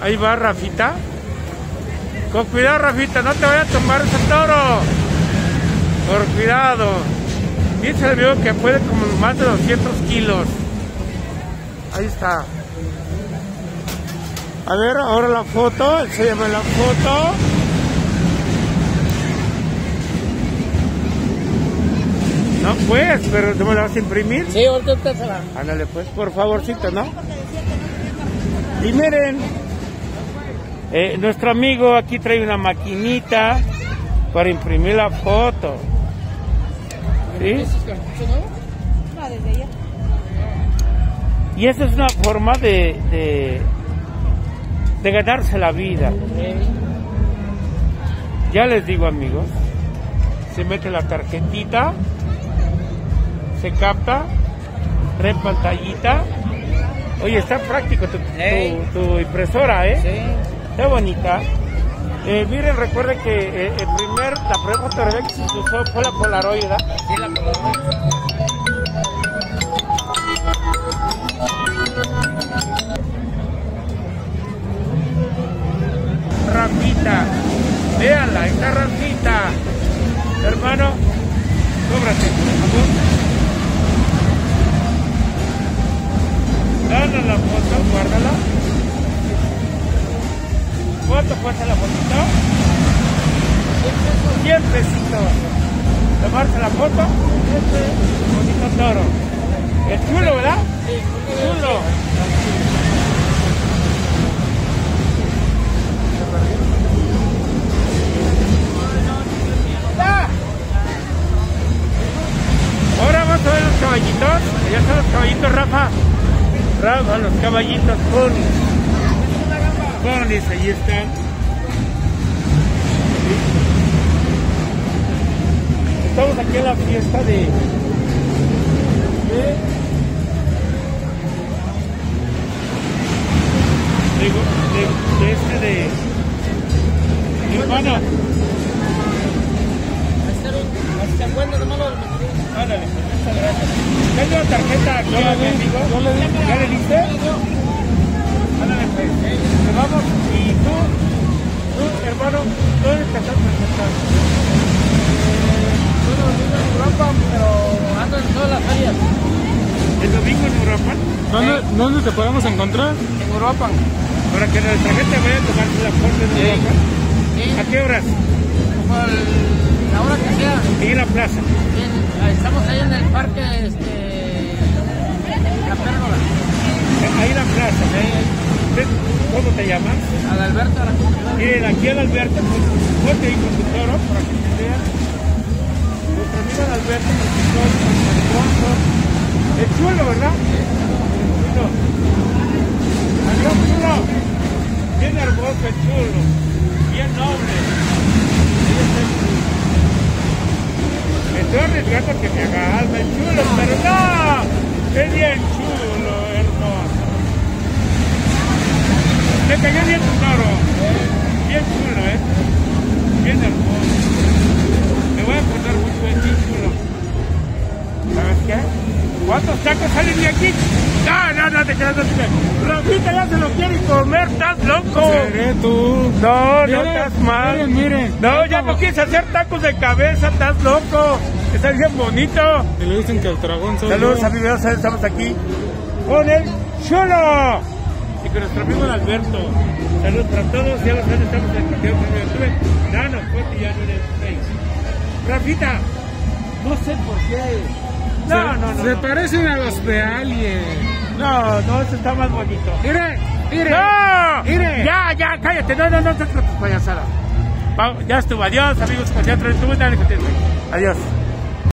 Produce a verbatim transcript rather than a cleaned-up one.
Ahí va Rafita. Con cuidado, Rafita, no te vaya a tomar ese toro. Por cuidado. Dice el viejo que puede como más de doscientos kilos. Ahí está. A ver, ahora la foto. Enséñame la foto. No, pues, pero ¿tú me la vas a imprimir? Sí, ahorita se la. Ándale, pues, por favorcito, ¿no? Y miren, eh, nuestro amigo aquí trae una maquinita para imprimir la foto. ¿Sí? No, desde ayer. Y esa es una forma de, de, de ganarse la vida. Ya les digo, amigos, se mete la tarjetita, se capta, trae pantallita. Oye, está práctico tu, tu, tu impresora, ¿eh? Sí. Está bonita. Eh, miren, recuerden que eh, el primer, la primera fotografía que se usó fue la Polaroid, ¿verdad? Sí, la Polaroid. Rafita, véanla, está Rafita. Hermano, cóbrate, por favor. Dale la foto, guárdala. ¿Cuánto cuesta la fotito? cien pesitos. Tomarse la foto. Bonito toro. Es chulo, ¿verdad? Sí, chulo. ¡Ah! Ahora vamos a ver los caballitos. Ya están los caballitos, Rafa. Rafa, los caballitos ponis. Ponis, ahí están. Estamos aquí en la fiesta de... de... de, de, de este de... mi hermano. Hasta cuenta, nomás lo. Ándale, muchas gracias. Tengo la tarjeta aquí, amigo. ¿Ya le diste? Ándale, pues. Nos vamos. Y tú, tú, hermano, ¿dónde te estás presentando? Bueno, vivo en Europa, pero ando en todas las ferias. ¿El domingo en Europa? ¿Dónde, ¿Dónde te podemos encontrar? En Europa. Para que nuestra gente vaya a tomarse la foto en Sí. Europa. Sí. ¿A qué horas? Como el, la hora que sea. Ahí en la plaza. Bien, estamos ahí en el parque, este, La Pérgola. Ahí en la plaza. ¿Cómo te llamas? Al Alberto, a la Miren, aquí el Alberto, ponte ahí con tu toro para que te vean. Nuestro amigo el Alberto con su toro, con su es chulo, ¿verdad? Chulo. Adiós, chulo. Bien hermoso el chulo. Bien noble. Ahí está el chulo. Me estoy arriesgando que me haga alma el chulo, pero no. Es bien chulo, hermoso. Me cayó bien tu toro. Bien chulo, ¿eh? Bien hermoso. Me voy a acordar mucho de ti, chulo. ¿Sabes qué? ¿Cuántos tacos salen de aquí? No, no, no te quedas así. Rafita ya se lo quiere comer, estás loco. Seré tú. No, no Miren, estás mal. Miren, miren. No, ya no quieres hacer tacos de cabeza, estás loco. Está bien bonito. Y le dicen que el dragón soy Saludos yo. amigos, estamos aquí con el chulo y con nuestro amigo Alberto. Saludos para todos, ya lo saben, estamos en el partido de YouTube. Danos fuerte ya no eres seis. Rafita, no sé por qué. No, se, no, no. Se no. parecen a los de Alien. No, no, este está más bonito. Mire, mire. ¡No! Mire. Ya, ya, cállate. No, no, no, no, no, payasadas. Ya estuvo. Adiós, amigos. Con teatro de YouTube. Dale, que te- Adiós.